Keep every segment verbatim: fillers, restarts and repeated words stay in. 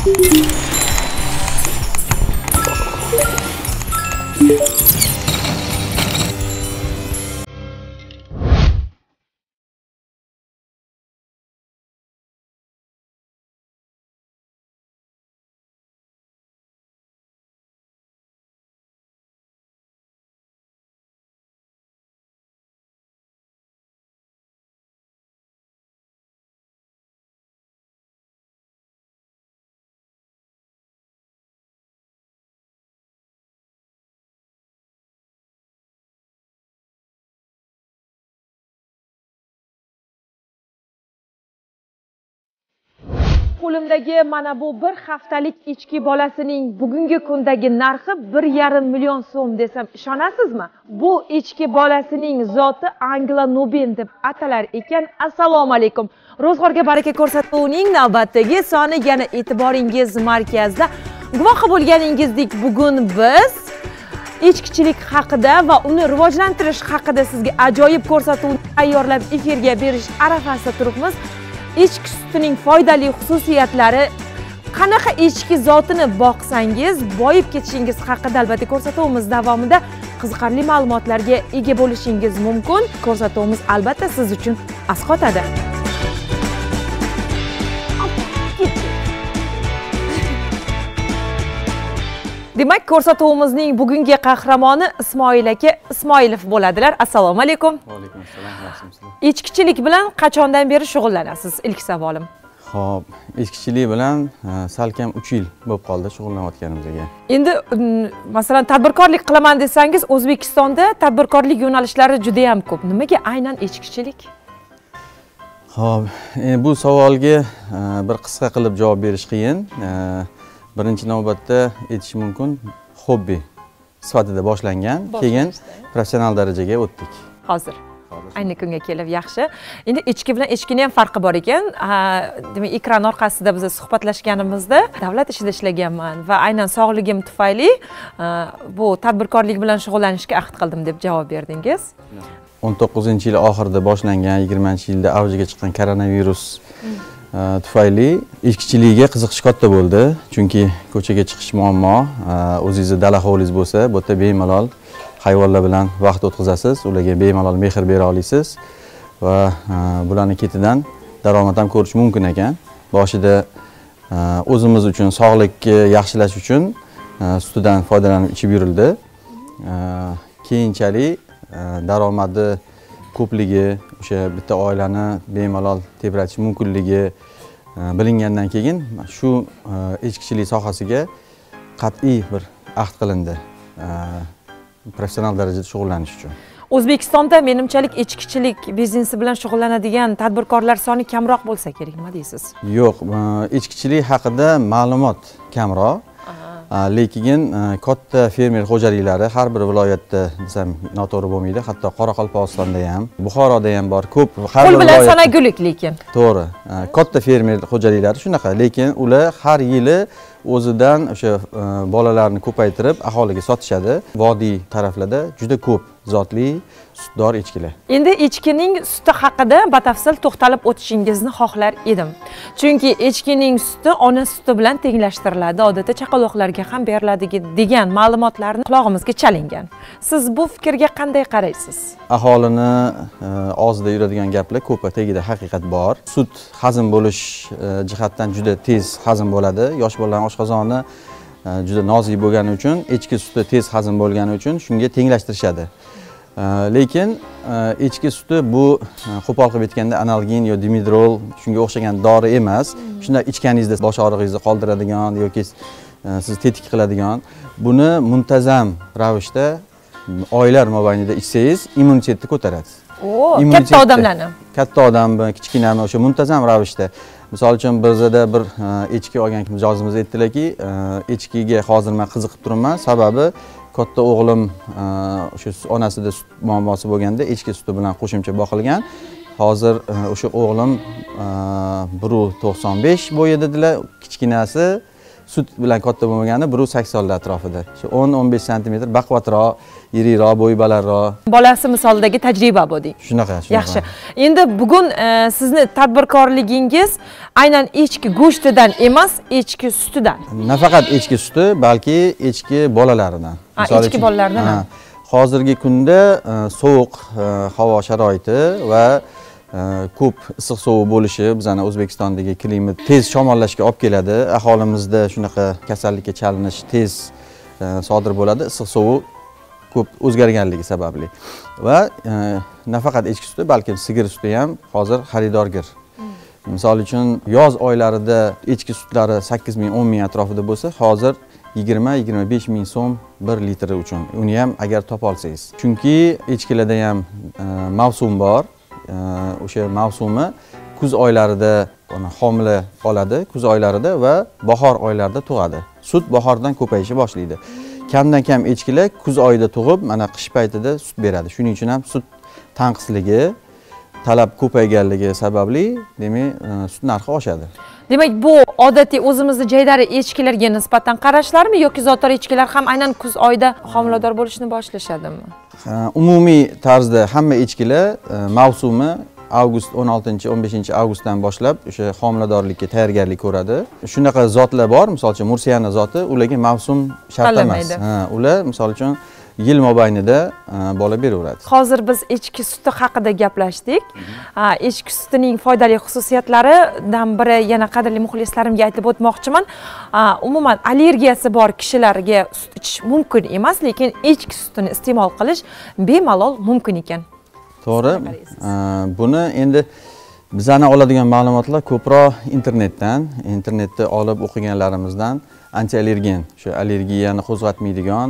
Qo'limdagi mana bu bir haftalik echki bolasining bugungi kundagi narxi bir yarim million so'm desam ishonasizmi? Bu echki bolasining zoti Anglo-Nuben deb atalar ekan. Assalomu alaykum. Ro'zg'orga baraka ko'rsatuvining navbatdagi soni yana e'tiboringiz markazida. Guvohi bo'lganingizdek, bugun biz echkichilik haqida va uni rivojlantirish haqida sizga ajoyib ko'rsatuv tayyorlab efirga berish arafasida turibmiz. Echki sutining foydali xususiyatlari, qanaqa echki zotini boqsangiz boyib ketishingiz haqida albatta ko'rsatuvimiz davomida qiziqarli ma'lumotlarga ega bo'lishingiz mumkin. Ko'rsatuvimiz albatta siz uchun asqotadi. Demak, ko'rsatuvimizning bugungi qahramoni Ismoil aka Ismoilov bo'ladilar. Assalomu alaykum. Va alaykum assalom. Yaxshimisiz? Echkichilik bilan qachondan beri shug'ullanasiz? Ilk savolim. Xo'p, echkichilik bilan salkam uch yil bo'lib qoldi shug'ullanayotganimizga. Endi masalan tadbirkorlik qilaman desangiz, O'zbekistonda tadbirkorlik yo'nalishlari juda ham ko'p. Nimaga aynan echkichilik? Xo'p, bu savolga bir qisqa qilib javob berish qiyin. Birinchi navbatda aytish mumkin, hobbi sifatida boshlangan, keyin professional darajaga o'tdik. Hozir ayni kunga kelib yaxshi. Endi echki bilan echkining ham farqi bor ekan. Demak, ekran orqasida biz suhbatlashganimizda davlat ishida ishlaganman va aynan sog'ligim tufayli bu tadbirkorlik bilan shug'ullanishga ahd qildim deb javob berdingiz. o'n to'qqizinchi yil oxirida boshlangan, yigirmanchi yilda avjiga chiqqan koronavirus tufayli echkichilikka qiziqish katta bo'ldi. Chunki ko'chaga chiqish muammo. O'zingizda dala hovlingiz bo'lsa, bu yerda bemalol hayvonlar bilan vaqt o'tkazasiz, ularga bemalol mehr bera olasiz va bularning ketidan daromad ham ko'rish mumkin ekan. Boshida o'zimiz uchun sog'likni yaxshilash uchun sutidan foydalanib ichib yurildi. Keyinchalik daromadi ko'pligi, o'sha bitta oilani bemalol tebratish mumkinligi bilingandan keyin shu echkichilik sohasiga qat'iy bir ahd qilindi. Professional darajada shug'ullanish uchun. O'zbekistonda menimchalik echkichilik biznesi bilan shug'ullanadigan tadbirkorlar soni kamroq bo'lsa kerak, nima deysiz? Yo'q, echkichilik haqida ma'lumot kamroq. Lekin katta fermer xo'jaliklari har bir viloyatda desam noto'g'ri bo'lmaydi. Hatto Qoraqalpog'istonda ham, Buxoroda ham bor. Ko'p har bir bilan sanagulik lekin. To'g'ri. Katta fermer xo'jaliklari shunaqa, lekin ular har yili o'zidan o'sha bolalarni ko'paytirib aholiga sotishadi. Vodiy taraflarda juda ko'p zotli sutdor echkilar. Endi echkining suti haqida batafsil to'xtalib o'tishingizni xohlar edim. Chunki echkining suti ona suti bilan tenglashtiriladi, odatda chaqaloqlarga ham beriladi degan ma'lumotlarni qulog'imizga chalingan. Siz bu fikrga qanday qaraysiz? Aholini og'zida yuradigan gaplar ko'p, tagida haqiqat bor. Sut hazm bo'lish jihatdan juda tez hazm bo'ladi. Yosh bolalarning oshqozoni juda nozik bo'lgani uchun, echki suti tez hazm bo'lgani uchun shunga tenglashtirishadi. Lekin echki suti bu qo'pol qilib aytganda analgin yo dimidrol shunga o'xshagan dori emas. Shunda ichganingizda bosh og'rig'ingizni qoldiradigan yoki siz tetik qiladigan, buni muntazam ravishda oylar mobaynida ichsangiz immunitetni ko'taradi. O, katta odamlarni. Katta odammi, kichkinami o'sha muntazam ravishda. Misol uchun bizda bir echki olgan mijozimiz aytdilarki, echkiga hozir men qiziqib turibman, sababi katta o'g'lim o'sha onasida sut muammosi bo'lganda echki suti bilan qo'shimcha boqilgan. Hozir o'sha o'g'lim bir to'qson besh bo'yi dedilar, kichkinasi sut bilan katta bo'lmagani bir saksonlar atrofida. Shu o'n o'n besh santimetr baquvvatroq, yiriroq, bo'yi balandroq. Bolasi misolidagi tajriba bu deng. Shunaqa, shunaqa. Yaxshi. Endi bugun e, sizni tadbirkorligingiz aynan echki go'shtidan emas, echki sutidan. Nafaqat echki suti, balki echki bolalaridan. Ha, echki bolalaridan ham. Hozirgi kunda sovuq havo sharoiti va ko'p issiq sovuq bo'lishi bizning O'zbekistondagi klimat tez shamollashga olib keladi. Aholimizda shunaqa kasallikka chalinish tez sodir bo'ladi, issiq sovuq ko'p o'zgarganligi sababli. Va nafaqat echki suti, balki sigir suti ham hozir xaridorgir. Misol uchun yoz oylarida echki sutlari sakkiz ming o'n ming atrofida bo'lsa, hozir yigirma yigirma besh ming so'm bir litri uchun. Uni ham agar topa olsangiz. Chunki echkilarda ham mavsum bor. O'sha mavsumi kuz oylarida uni homila qoladi, kuz oylarida va bahor oylarida tug'adi. Sut bahordan ko'payishni boshlaydi. Kamdan kam echkilar kuz oyida tug'ib, mana qish paytida sut beradi. Shuning uchun ham sut tanqisligi, talab ko'payganligi sababli, demak, sut narxi oshadi. Demak, bu odatiy o'zimizning jaydari echkilarga nisbatan qarashlarmi yoki zotor echkilar ham aynan kuz oyida homilador bo'lishni boshlashadimi? Umumiy tarzda hamma echkilar mavsumi avgust o'n oltinchi o'n beshinchi avgustdan boshlab o'sha homiladorlikka tayyorgarlik ko'radi. Shunaqa zotlar bor, misol uchun Mursiyana zoti, ularga mavsum shart emas. Ha, ular misol uchun yil mobaynida bola beraveradi. Hozir biz echki suti haqida gaplashdik. Echki sutining foydali xususiyatlaridan biri yana qadrli muxlislarimga aytib o'tmoqchiman. Umuman allergiyasi bor kishilarga sut ichish mumkin emas, lekin echki sutini iste'mol qilish bemalol mumkin ekan. To'g'ri. Buni endi bizani oladigan ma'lumotlar ko'proq internetdan, internetda olib o'qiganlarimizdan anti-allergen, shu allergiyani qo'zg'atmaydigan,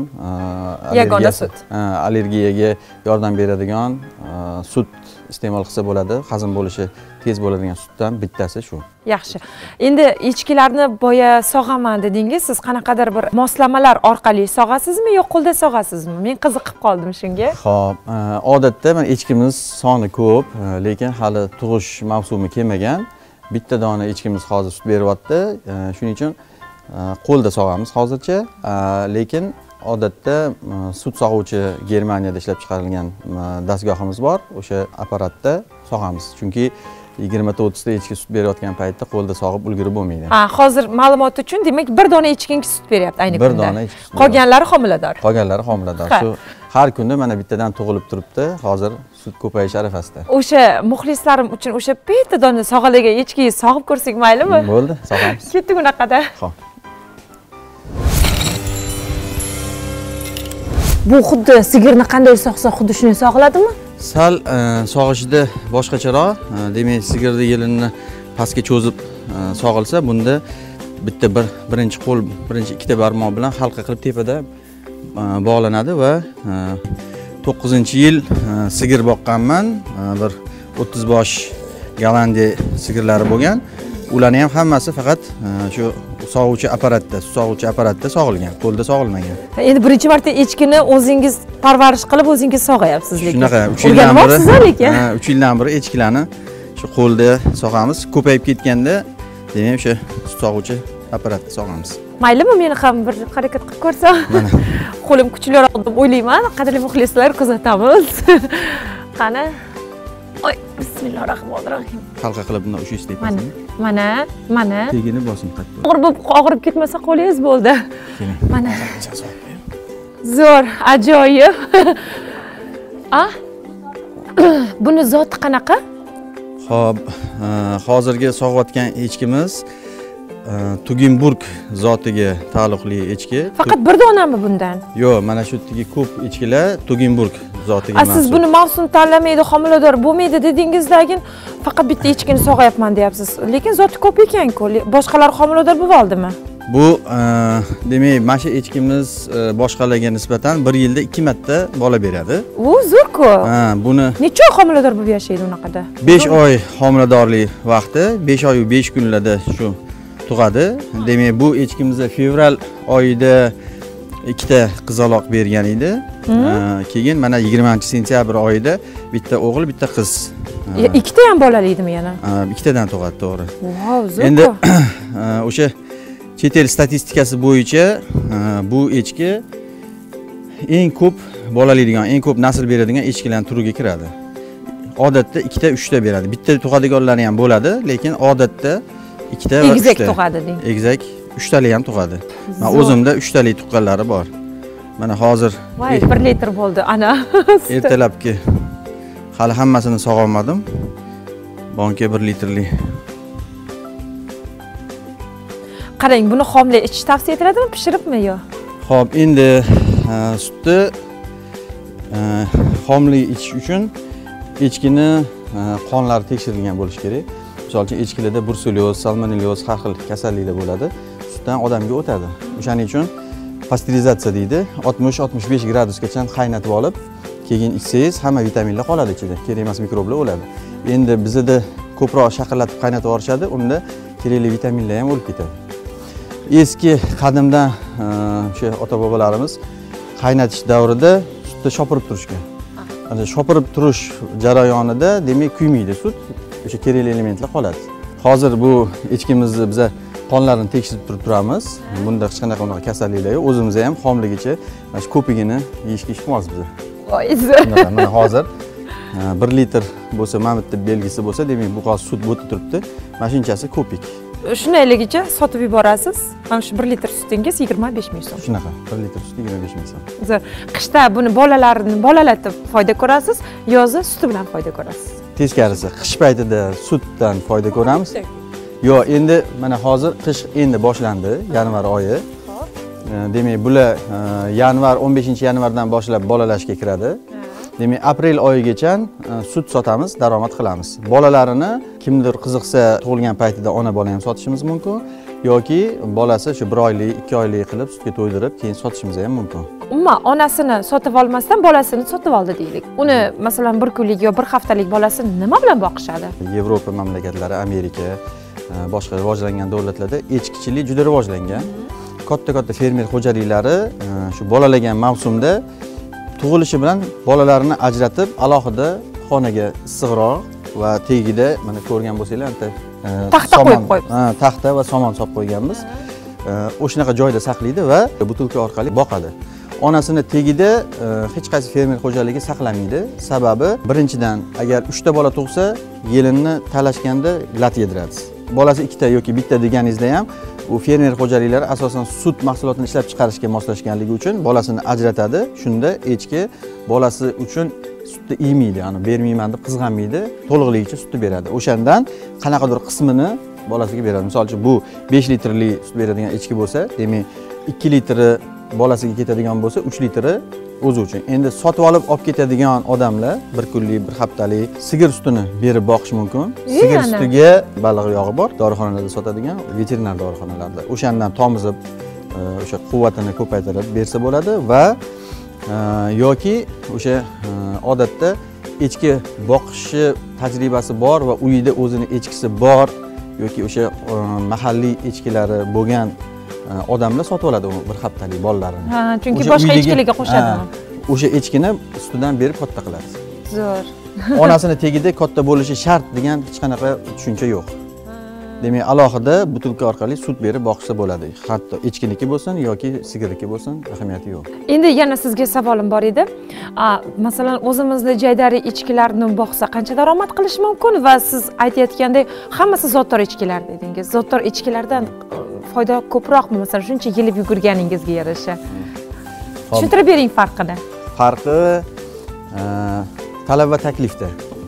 yagona sut. Allergiyaga yordam beradigan sut iste'mol qilsa bo'ladi. Hazm bo'lishi tez bo'ladigan sutdan bittasi shu. Yaxshi. Endi echkilarni boya sog'aman dedingiz, siz qanaqadir bir moslamalar orqali sog'asizmi yo qo'lda sog'asizmi? Men qiziqib qoldim shunga. Xo'p, odatda men echkimiz soni ko'p, lekin hali tug'ish mavsumi kelmagan. Bitta dona echkimiz hozir sut beryapti. Shuning uchun qo'lda sog'amiz hozircha, lekin odatda sut sog'uvchi Germaniyada ishlab chiqarilgan dastgohimiz bor. O'sha apparatda sog'amiz. Chunki yigirma ta o'ttiz ta echki sut berayotgan paytda qo'lda sog'ib ulgurib bo'lmaydi. Ha, hozir ma'lumot uchun, demak, bir dona echkingiz sut beryapti ayni kunda. Bir dona echki sut. Qolganlari homilador. Qolganlari homilador. Shu har kunda mana bittadan tug'ilib turibdi. Hozir sut ko'payish arafasida. O'sha muxlislarim uchun o'sha bitta dona sog'alagan echkingizni sog'ib ko'rsak maylimi? Bo'ldi, sog'amiz. Ketdik unaqada. Xo'p. Bu xuddi sigirni qanday sog'sa, xuddi shunday sog'iladimi? Sal sog'ishida boshqacharoq, demak, sigirni yelini pastga cho'zib sog'ilsa, bunda bitta bir birinchi qo'l, birinchi ikkita barmoq bilan halqa qilib tepada bog'lanadi va to'qqizinchi yil sigir boqqanman, bir o'ttiz bosh Gollandiya sigirlari bo'lgan. Ularni ham hammasi faqat shu sog'uvchi apparatda, sog'uvchi apparatda sog'ilgan, qo'lda sog'ilmagan. Endi birinchi marta echkini o'zingiz parvarish qilib, o'zingiz sog'ayapsiz lekin. Shunaqa, uch yildan beri, ha, uch yildan beri echkilarni shu qo'lda sog'amiz. Ko'payib ketganda, demak, o'sha sog'uvchi apparatda sog'amiz. Maylimi, meni ham bir harakat qilib ko'rsam? Mana. Qo'lim kuchliroq deb o'ylayman. Qadrli muxlislar, kuzatamiz. Qani? Oy, bismillahirrohmanirrohim. Halqa qilib bunday ushish tepasini. Mana, mana. Tegini bosing qattiq. Og'rib, og'rib ketmasa qo'lingiz bo'ldi. Mana. Zo'r, ajoyib. Ah? Buni zoti qanaqa? Xo'p, hozirgi sog'ayotgan echkimiz Tugenburg zotiga taalluqli echki. Faqat bir donami bundan? Yo'q, mana shu tigi ko'p echkilar Tugenburg zotiga mansub. Siz buni mavsum tanlamaydi, homilador bo'lmaydi dedingizdan faqat bitta echkini sog'ayapman deyapsiz. Lekin zoti ko'p ekan-ku. Boshqalar homilador bo'ldimi? Bu, demak, mana shu echkimiz boshqalarga nisbatan bir yilda ikki marta bola beradi. U zo'r-ku. Ha, buni necha oy homilador bo'lib yashaydi unaqada? besh oy homiladorlik vaqti, besh oy besh kunlarda shu tug'adi. Demak, bu echkimizga fevral oyida ikkita qizaloq bergan edi. Keyin mana yigirmanchi sentyabr oyida bitta o'g'il, bitta qiz. Ikkita ham bolaliydimi yana? Ikkitadan tug'adi, to'g'ri. Wow, zo'r. Endi o'sha Chet el statistikasi bo'yicha bu echki eng ko'p bolalaydigan, eng ko'p nasl beradigan echkilarning turiga kiradi. Odatda ikkita, uchta beradi. Bitta tug'adiganlari ham bo'ladi, lekin odatda ikkita va uchta. Egizak tug'adi deng. Egizak uchtali ham tug'adi. Men o'zimda uchtali tuqqanlari bor. Mana hozir voy bir litr bo'ldi ana. Ertalabki hali hammasini sog'olmadim. Bonka bir litrli. Qarang, buni xomli ichish tavsiya etiladimi, pishiribmi yo? Xo'p, endi sutni xomli ichish uchun echkini qonlari tekshirilgan bo'lishi kerak. Misol uchun echkilarda bruselyoz, salmonelyoz har xil kasalliklar bo'ladi. Sutdan odamga o'tadi. O'shaning uchun pasterizatsiya deydi. oltmish oltmish besh gradusgacha qaynatib olib, keyin ichsangiz hamma vitaminlar qoladi ichida. Kerak emas mikroblar o'ladi. Endi bizda ko'proq shaqillatib qaynatib yuborishadi, unda kerakli vitaminlar ham o'lib ketadi. Eski qadimdan o'sha ota-bobolarimiz qaynatish davrida sutni shopirib turishgan. Ana shopirib turish jarayonida demak kuymaydi sut, o'sha kerakli elementlar qoladi. Hozir bu echkimizni biz qonlarini tekshirib turib turamiz. Bunda hech qanaqa unaqa kasalliklar yo'q. O'zimiz ham xomligicha mana shu ko'pigini yeyishga ishqimiz biz. Voiz. Mana hozir bir litr bo'lsa, mana bitta belgisi bo'lsa, demak bu hozir sut bo'tib turibdi. Mana shunchasi ko'pik. Shunayligicha sotib yuborasiz. Mana shu bir litr sutingiz yigirma besh ming so'm. Shunaqa, bir litr sut yigirma besh ming so'm. Zo'r. Qishda buni bolalarini bolalatib foyda ko'rasiz, yozda suti bilan foyda ko'rasiz. Teskarisi, qish paytida sutdan foyda ko'ramiz. Yo, endi mana hozir qish endi boshlandi, yanvar oyi. Demak, bular yanvar o'n beshinchi yanvardan boshlab bolalashga kiradi. Demak, aprel oyigacha sut sotamiz, daromad qilamiz. Bolalarini kimdir qiziqsa, tug'ilgan paytida ona bola ham sotishimiz mumkin yoki bolasi shu bir oylik, ikki oylik qilib sutga to'ydirib, keyin sotishimiz ham mumkin. Umuman onasini sotib olmasdan bolasini sotib oldi deylik. Uni masalan bir kunlik yo bir haftalik bolasini nima bilan boqishadi? Yevropa mamlakatlari, Amerika, boshqa rivojlangan davlatlarda echkichilik juda rivojlangan. Katta-katta fermer xo'jaliklari shu bolalagan mavsumda tug'ilishi bilan bolalarini ajratib, alohida xonaga issiqroq va tagida mana ko'rgan bo'lsanglar, anta taxta qo'yib qo'yib. Ha, taxta va somon solib qo'yganmiz. O'shanaqa joyda saqlaydi va butilka orqali boqadi. Onasini tagida hech qaysi fermer xo'jaligi saqlamaydi. Sababi birinchidan, agar uchta bola tug'sa, yelinni talashganda lat yediradi. Bolasi ikkita yoki bitta deganingizda ham u fermer xo'jaliklari asosan sut mahsulotini ishlab chiqarishga moslashganligi uchun bolasini ajratadi. Shunda echki bolasi uchun sutni yeymaydi, ya'ni bermayman deb qizg'anmaydi, to'liqligicha sutni beradi. O'shandan qanaqadir qismini bolasiga beradi. Misol uchun bu besh litrli sut beradigan echki bo'lsa, demak ikki litri bolasiga ketadigan bo'lsa, uch litri o'zi uchun. Endi sotib olib olib ketadigan odamlar bir kunlik, bir haftalik sigir sutini berib boqish mumkin. Sigir sutiga baliq yog'i bor, dorixonalarda sotadigan, veterinar dorixonalarda. O'shandan tomizib, o'sha quvvatini ko'paytirib bersa bo'ladi va yoki o'sha odatda echki boqishi tajribasi bor va uyida o'zini echkisi bor yoki o'sha mahalliy echkilari bo'lgan odamlar sotib oladi uni bir haftalik bolalarini. Ha, chunki boshqa echkilarga qo'shadimi? O'sha echkini sutidan berib katta qiladi. Zo'r. Onasini tegida katta bo'lishi shart degan hech qanaqa tushuncha yo'q. Demak, alohida butilka orqali sut berib boqsa bo'ladi. Hatto echkiniki bo'lsin yoki sigirniki bo'lsin, ahamiyati yo'q. Endi yana sizga savolim bor edi. Masalan, o'zimizni jaydari echkilarni boqsa qancha daromad qilish mumkin va siz aytayotgandek, hammasi zotdor echkilar dedingiz. Zotdor echkilardan foyda ko'proqmi, masalan, shuncha yilib yugurganingizga yarasha? Tushuntirib bering farqini. Farqi talab va taklifda.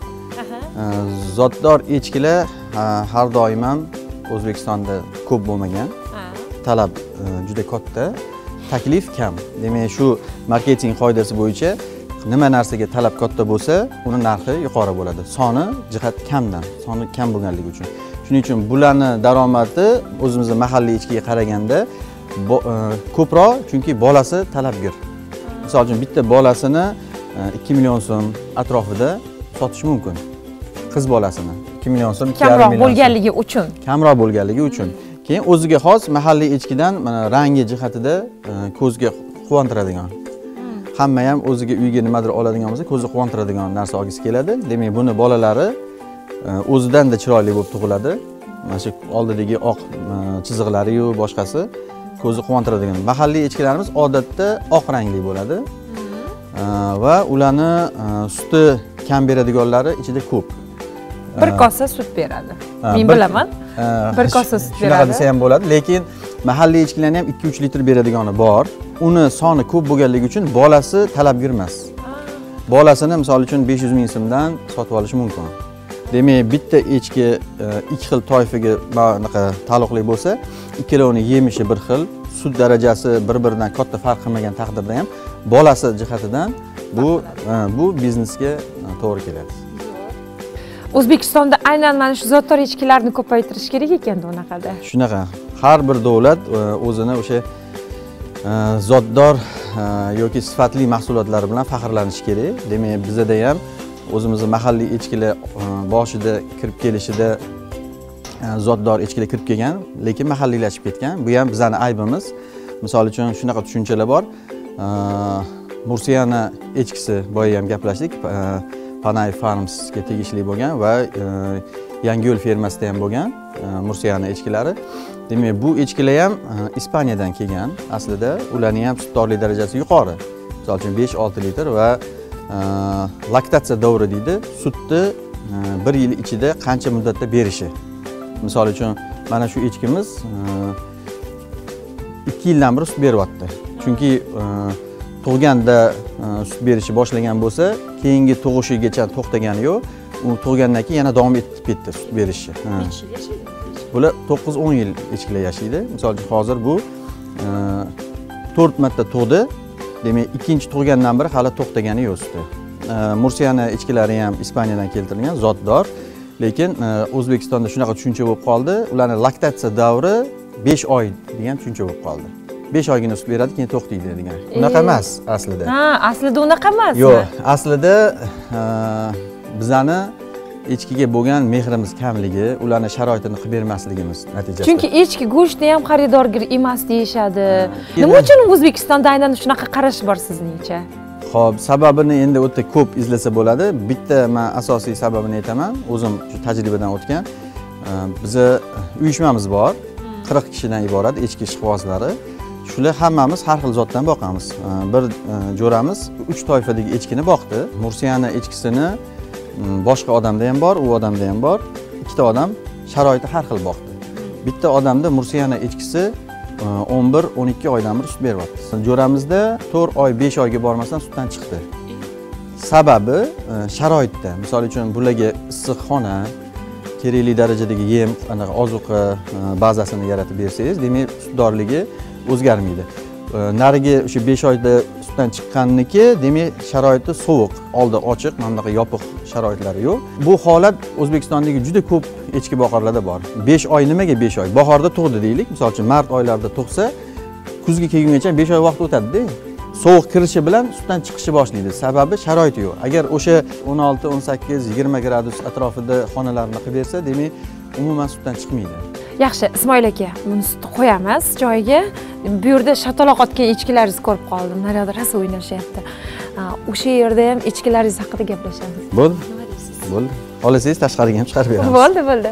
Zotdor echkilar har doim ham O'zbekistonda ko'p bo'lmagan. Talab juda katta, taklif kam. Demak, shu marketing qoidasi bo'yicha nima narsaga talab katta bo'lsa, uni narxi yuqori bo'ladi. Soni jihat kamdan, soni kam bo'lganligi uchun. Shuning uchun bularni daromadi o'zimizning mahalliy echkiga qaraganda ko'proq, chunki bolasi talabgir. Misol uchun bitta bolasini ikki million so'm atrofida sotish mumkin. Qiz bolasini ikki million so'm, kamroq bo'lganligi uchun. Kamroq bo'lganligi uchun. Keyin o'ziga xos mahalliy echkidan mana rangi jihatida ko'zga quvontiradigan. Hamma ham o'ziga uyga nimadir oladigan bo'lsa, ko'zni quvontiradigan narsa olgisi keladi. Demak, buni bolalari o'zidan da chiroyli bo'lib tug'iladi mana shu oldidagi oq chiziqlari-yu boshqasi ko'zni quvontiradigan. Mahalliy echkilarimiz odatda oq rangli bo'ladi. Va ularni suti kam beradiganlari ichida ko'p. Bir kosa sut beradi. Men bilaman. Bir kosa sut beradi. Shunaqa desa ham bo'ladi, lekin mahalliy echkilarning ham ikki uch litr beradigani bor. Uni soni ko'p bo'lganligi uchun bolasi talabgir emas. Bolasini misol uchun besh yuz ming so'mdan sotib olish mumkin. Demak, bitta echki ikki xil toifaga bunaqa taalluqli bo'lsa, ikkolovini yemishi bir xil, sut darajasi bir-biridan katta farq qilmagan taqdirda ham bolasi jihatidan bu bu biznesga to'g'ri keladi. O'zbekistonda aynan mana shu zotdor echkilarni ko'paytirish kerak ekanda unaqada. Shunaqa. Har bir davlat o'zini o'sha zotdor yoki sifatli mahsulotlari bilan faxrlanishi kerak. Demak, bizda ham o'zimizning mahalliy echkilar boshida kirib kelishida zotdor echkilar kirib kelgan, lekin mahalliylashib ketgan. Bu ham bizning aybimiz. Misol uchun shunaqa tushunchalar bor. Mursiyana echkisi boya ham gaplashdik. Panay Farmsga tegishli bo'lgan va Yangiyo'l fermasida ham bo'lgan Mursiyana echkilari. Demak, bu echkilar ham Ispaniyadan kelgan. Aslida ularning ham sutdorlik darajasi yuqori. Misol uchun besh olti litr va laktatsiya davri deydi. Sutni bir yil ichida qancha muddatda berishi. Misol uchun mana shu echkimiz ikki yildan beri sut beryapti. Chunki tug'ganda sut berishni boshlagan bo'lsa, keyingi tug'ishigacha to'xtagani yo'q. U tug'gandan keyin yana davom etib ketdi sut berishni. Necha yil yashaydi? Bular to'qqiz o'n yil echkilar yashaydi. Misol uchun hozir bu to'rt marta tug'di. Demak, ikkinchi tug'gandan beri hali to'xtagani yo'q suti. Mursiyana echkilari ham Ispaniyadan keltirilgan, zotdor. Lekin O'zbekistonda shunaqa tushuncha bo'lib qoldi. Ularning laktatsiya davri besh oy degan tushuncha bo'lib qoldi. besh oygina sut beradi, keyin to'xtaydi degan. Unaqa emas aslida. Ha, aslida unaqa emas. Yo'q, aslida bizani echkiga bo'lgan mehrimiz kamligi, ularning sharoitini qilib bermasligimiz natijasida. Chunki echki go'shtni ham xaridorgir emas deyishadi. Nima uchun O'zbekistonda aynan shunaqa qarash bor sizningcha? Xo'p, sababini endi o'ta ko'p izlasa bo'ladi. Bitta men asosiy sababini aytaman. O'zim shu tajribadan o'tgan. Biza uyushmamiz bor. qirq kishidan iborat echki ishqibozlari. Shular hammamiz har xil zotdan boqamiz. Bir jo'ramiz uch toifadagi echkini boqdi. Mursiyana echkisini boshqa odamda ham bor, u odamda ham bor. Ikkita odam sharoiti har xil boqdi. Bitta odamda Mursiyana echkisi o'n bir o'n ikki oydan beri sut beryapti. Jo'ramizda to'rt oy, besh oyga bormasdan sutdan chiqdi. Sababi sharoitda. Misol uchun bularga issiq xona, kerakli darajadagi yem, anaqa ozuqa bazasini yaratib bersangiz, demak sutdorligi o'zgarmaydi. Narigi o'sha besh oyda sutdan chiqqanniki, demak sharoiti sovuq, oldi ochiq, mana bunaqa yopiq sharoitlari yo'q. Bu holat O'zbekistondagi juda ko'p echki boqarlarda bor. besh oy nimaga besh oy? Bahorda tug'di deylik, misol uchun mart oylarida tug'sa, kuzga kelgungacha besh oy vaqt o'tadi-da. Sovuq kirishi bilan sutdan chiqishi boshlaydi. Sababi sharoit yo'q. Agar o'sha o'n olti o'n sakkiz yigirma gradus atrofida xonalarni qilib bersa, demak umuman sutdan chiqmaydi. Yaxshi, Ismoil aka, buni sutni qo'yamiz joyiga. Bu yerda shataloq otgan echkilaringizni ko'rib qoldim. Naryoqda rosa o'ynashyapti. O'sha yerda ham echkilaringiz haqida gaplashamiz. Bo'ldi. Bo'ldi. Olasangiz tashqariga ham chiqarib beramiz. Bo'ldi, bo'ldi.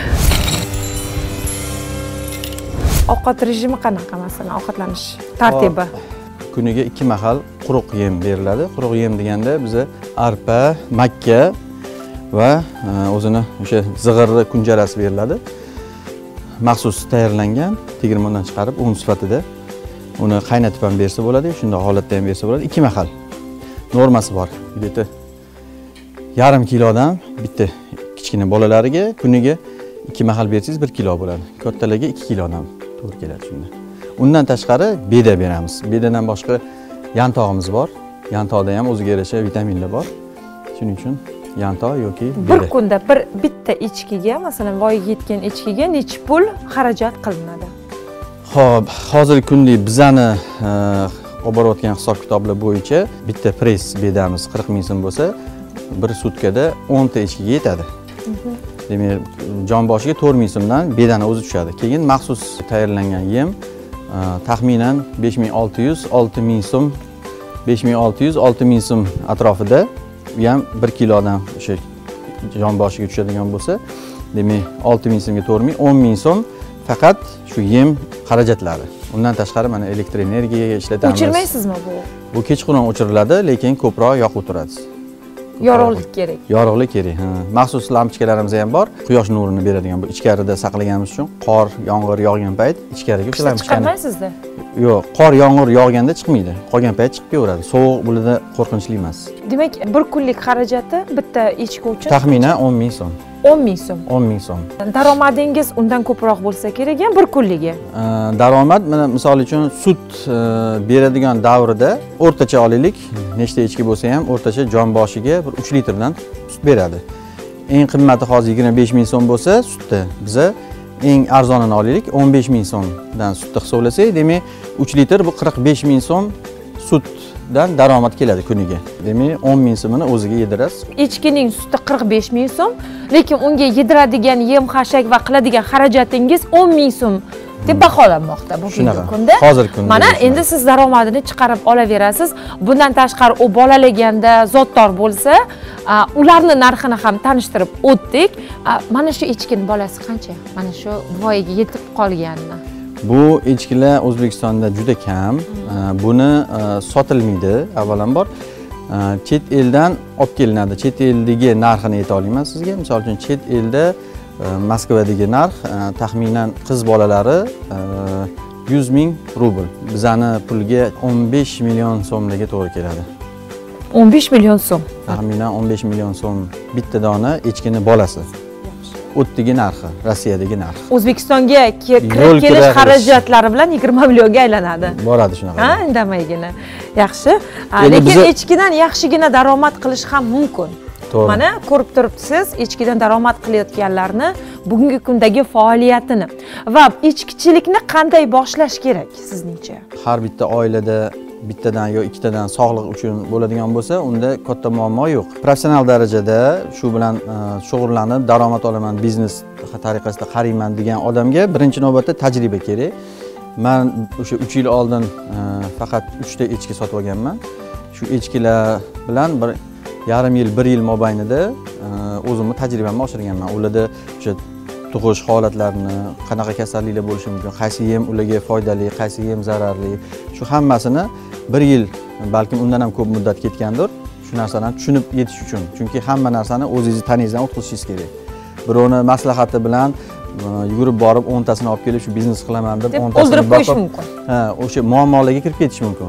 Ovqat rejimi qanaqa, masalan, ovqatlanish tartibi? Kuniga ikki mahal quruq yem beriladi. Quruq yem deganda biza arpa, makka va o'zini o'sha zig'irli kunjarasi beriladi. Maxsus tayyorlangan, tegirmondan chiqarib un sifatida uni qaynatib ham bersa bo'ladi, shunday holatda ham bersa bo'ladi. Ikki mahal normasi bor. Bitta yarim kilodan bitta kichkina bolalariga kuniga ikki mahal bersangiz bir kilo bo'ladi. Kattalarga ikki kilodan to'g'ri keladi shunda. Undan tashqari beda beramiz. Bedadan boshqa yantog'imiz bor. Yantoqda ham o'ziga yarasha vitaminlar bor. Shuning uchun yantoq yoki beda. Bir kunda bir bitta echkiga, masalan, voyaga yetgan echkiga necha pul xarajat qilinadi? Xo'p, hozirgi kunda bizani olib borayotgan hisob-kitoblar bo'yicha bitta press bedamiz qirq ming so'm bo'lsa, bir sutkada o'n ta echkiga yetadi. Demak, jon boshiga to'rt ming so'mdan bedani o'zi tushadi. Keyin maxsus tayyorlangan yem taxminan besh ming olti yuz olti ming so'm, besh ming olti yuz olti ming so'm atrofida, bu ham bir kilodan o'sha jon boshiga tushadigan bo'lsa, demak olti ming so'mga to'rt ming o'n ming so'm faqat shu yem xarajatlari. Undan tashqari mana elektr energiyaga ishlatamiz. O'chirmaysizmi bu? Bu kechqurun o'chiriladi, lekin ko'proq yoqib turadi. Yorug'lik kerak. Yorug'lik kerak. Ha. Maxsus lampochkalarimiz ham bor. Quyosh nurini beradigan bu ichkarida saqlaganimiz uchun qor, yomg'ir yog'gan payt ichkariga o'sha lampochkani chiqarmaysizda? Yo'q, qor, yomg'ir yog'ganda chiqmaydi. Qolgan payt chiqib ketaveradi. Sovuq bo'lida qo'rqinchli emas. Demak, bir kunlik xarajati bitta echki uchun taxminan o'n ming so'm. o'n ming so'm. o'n ming so'm. Daromadingiz undan ko'proq bo'lsa kerak ham bir kunligi. Daromad mana misol uchun sut beradigan davrida o'rtacha olaylik, nechta echki bo'lsa ham o'rtacha jon boshiga bir uch litrdan sut beradi. Eng qimmati hozir yigirma besh ming so'm bo'lsa, sutda biza eng arzonini olaylik, o'n besh ming so'mdan sutni hisoblasak, demak uch litr bu qirq besh ming so'm sutdan daromad keladi kuniga. Demak o'n ming so'mini o'ziga yedirasiz. Echkining suti qirq besh ming so'm, lekin unga yediradigan yem xashak va qiladigan xarajatingiz o'n ming so'm deb baholanmoqda bugungi kunda. Hozirgi kunda. Mana endi siz daromadini chiqarib olaverasiz. Bundan tashqari u bolalaganda zotdor bo'lsa, ularni narxini ham tanishtirib o'tdik. Mana shu echkining bolasi qancha? Mana shu voyaga yetib qolganini. Bu echkilar O'zbekistonda juda kam. Buni sotilmaydi, avvalambor. Chet eldan olib kelinadi. Chet eldagi narxini ayta olmayman sizga. Misol uchun chet elda Moskvadagi narx taxminan qiz bolalari yuz ming rubl. Bizani pulga o'n besh million so'mlarga to'g'ri keladi. o'n besh million so'm. Taxminan o'n besh million so'm bitta dona echkini bolasi. O'tdagi narxi, Rossiyadagi narx. O'zbekistonga kirib kelish xarajatlari bilan yigirma millionga aylanadi. Boradi shunaqa. Ha, indamaygina. Yaxshi. Lekin echkidan yaxshigina daromad qilish ham mumkin. Mana ko'rib turibsiz, echkidan daromad qilayotganlarni bugungi kundagi faoliyatini va echkichilikni qanday boshlash kerak sizningcha? Har bitta oilada bittadan yo ikkitadan sog'liq uchun bo'ladigan bo'lsa, unda katta muammo yo'q. Professional darajada shu bilan shug'ullanib, daromad olaman, biznes tariqasida qarayman degan odamga birinchi navbatda tajriba kerak. Men o'sha uch yil oldin faqat uchta echki sotib olganman. Shu echkilar bilan bir yarim yil, bir yil mobaynida o'zimni tajribamni oshirganman. Ularda o'sha tug'ish holatlarini, qanaqa kasalliklar bo'lishi mumkin, qaysi yem ularga foydali, qaysi yem zararli, shu hammasini bir yil, balkim undan ham ko'p muddat ketgandir, shu narsalarni tushunib yetish uchun. Chunki hamma narsani o'zingizni taningizdan o'tkazishingiz kerak. Birovni maslahati bilan yugurib borib o'ntasini olib kelib shu biznes qilaman deb o'ntasini o'ldirib qo'yish mumkin. Ha, o'sha muammolarga kirib ketish mumkin.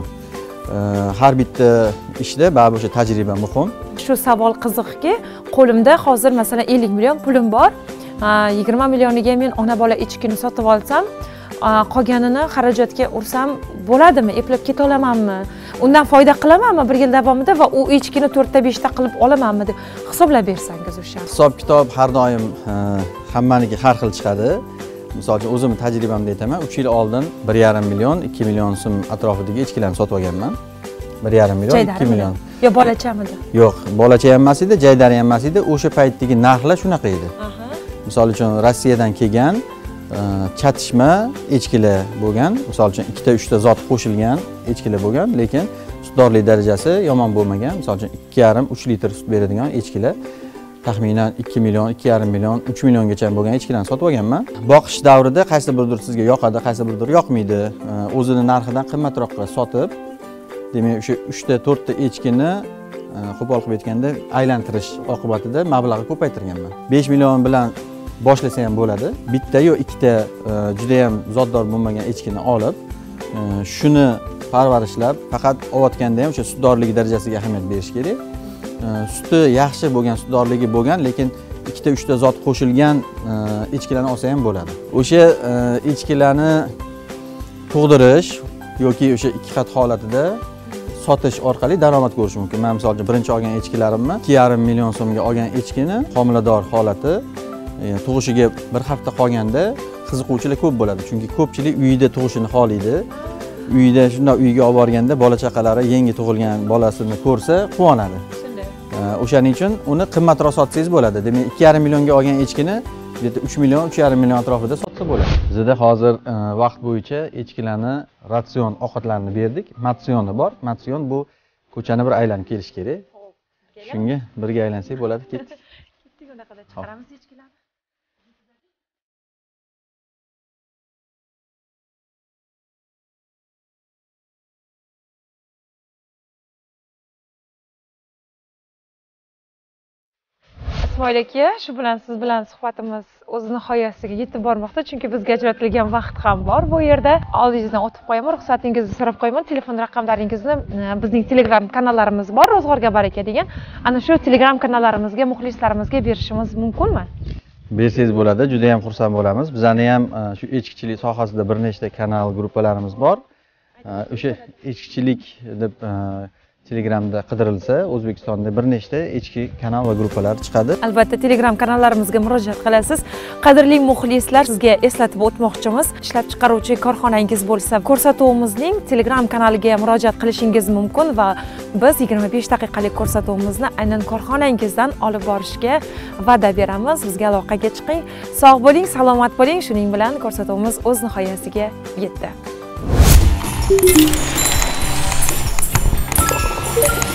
Har bitta ishda baribir o'sha tajriba muhim. Shu savol qiziqki, qo'limda hozir masalan ellik million pulim bor. yigirma millioniga men ona bola echkini sotib olsam, qolganini xarajatga ursam bo'ladimi? Eplab keta olamanmi? Undan foyda qilamanmi bir yil davomida va u echkini to'rtta beshta qilib olamanmi deb hisoblab bersangiz o'sha. Hisob kitob har doim hammaniki har xil chiqadi. Misol uchun o'zim tajribamda aytaman, uch yil oldin bir yarim million, ikki million so'm atrofidagi echkilarni sotib olganman. bir yarim million, ikki million. Yo bolachamidi? Yo'q, bolacha ham emas edi, jaydari ham emas edi. O'sha paytdagi narxlar shunaqa edi. Misol uchun Rossiyadan kelgan chatishma echkilar bo'lgan. Misol uchun ikkita uchta zot qo'shilgan echkilar bo'lgan, lekin sutdorlik darajasi yomon bo'lmagan. Misol uchun ikki yarim uch litr sut beradigan echkilar taxminan ikki million, ikki yarim million, uch milliongacha bo'lgan echkilarni sotib olganman. Boqish davrida qaysi birdir sizga yoqadi, qaysi birdir yoqmaydi. O'zini narxidan qimmatroqqa sotib, demak o'sha uchta to'rtta echkini qo'pol qilib aytganda aylantirish oqibatida mablag'ni ko'paytirganman. besh million bilan boshlasa ham bo'ladi. Bitta yo ikkita juda ham zotdor bo'lmagan echkini olib, shuni parvarishlab, faqat ovotganda ham o'sha sutdorligi darajasiga ahamiyat berish kerak. Suti yaxshi bo'lgan, sutdorligi bo'lgan, lekin ikkita uchta zot qo'shilgan echkilarni olsa ham bo'ladi. O'sha echkilarni tug'dirish yoki o'sha ikki xat holatida sotish orqali daromad ko'rish mumkin. Men misol uchun birinchi olgan echkilarimni ikki yarim million so'mga olgan echkini homilador holati tug'ishiga bir hafta qolganda qiziquvchilar ko'p bo'ladi. Chunki ko'pchilik uyida tug'ishini xohlaydi. Uyida shunday uyga olib borganda bola chaqalari yangi tug'ilgan bolasini ko'rsa quvonadi. O'shaning uchun uni qimmatroq sotsangiz bo'ladi. Demak, ikki yarim millionga olgan echkini uch million, uch yarim million atrofida sotsa bo'ladi. Bizda hozir vaqt bo'yicha echkilarni ratsion ovqatlarini berdik. Matsioni bor. Matsion bu ko'chani bir aylanib kelish kerak. Shunga birga aylansak bo'ladi. Ketdik. Ketdik, undaqada chiqaramiz echkilarni. Ismoil aka, shu bilan siz bilan suhbatimiz o'z nihoyasiga yetib bormoqda, chunki bizga ajratilgan vaqt ham bor. Bu yerda oldingizdan o'tib qo'yaman, ruxsatingizni so'rab qo'yaman. Telefon raqamlaringizni bizning Telegram kanallarimiz bor, Ro'zg'orga baraka degan. Ana shu Telegram kanallarimizga, muxlislarimizga berishimiz mumkinmi? Bersangiz bo'ladi, juda ham xursand bo'lamiz. Bizning ham shu echkichilik sohasida bir nechta kanal gruppalarimiz bor. O'sha echkichilik deb Telegramda qidirilsa, O'zbekistonda bir nechta echki kanal va gruppalar chiqadi. Albatta, Telegram kanallarimizga murojaat qilasiz. Qadrli muxlislar, sizga eslatib o'tmoqchimiz, ishlab chiqaruvchi korxonangiz bo'lsa, ko'rsatuvimizning Telegram kanaliga murojaat qilishingiz mumkin va biz yigirma besh daqiqalik ko'rsatuvimizni aynan korxonangizdan olib borishga va'da beramiz. Bizga aloqaga chiqing. Sog' bo'ling, salomat bo'ling. Shuning bilan ko'rsatuvimiz o'z nihoyasiga yetdi.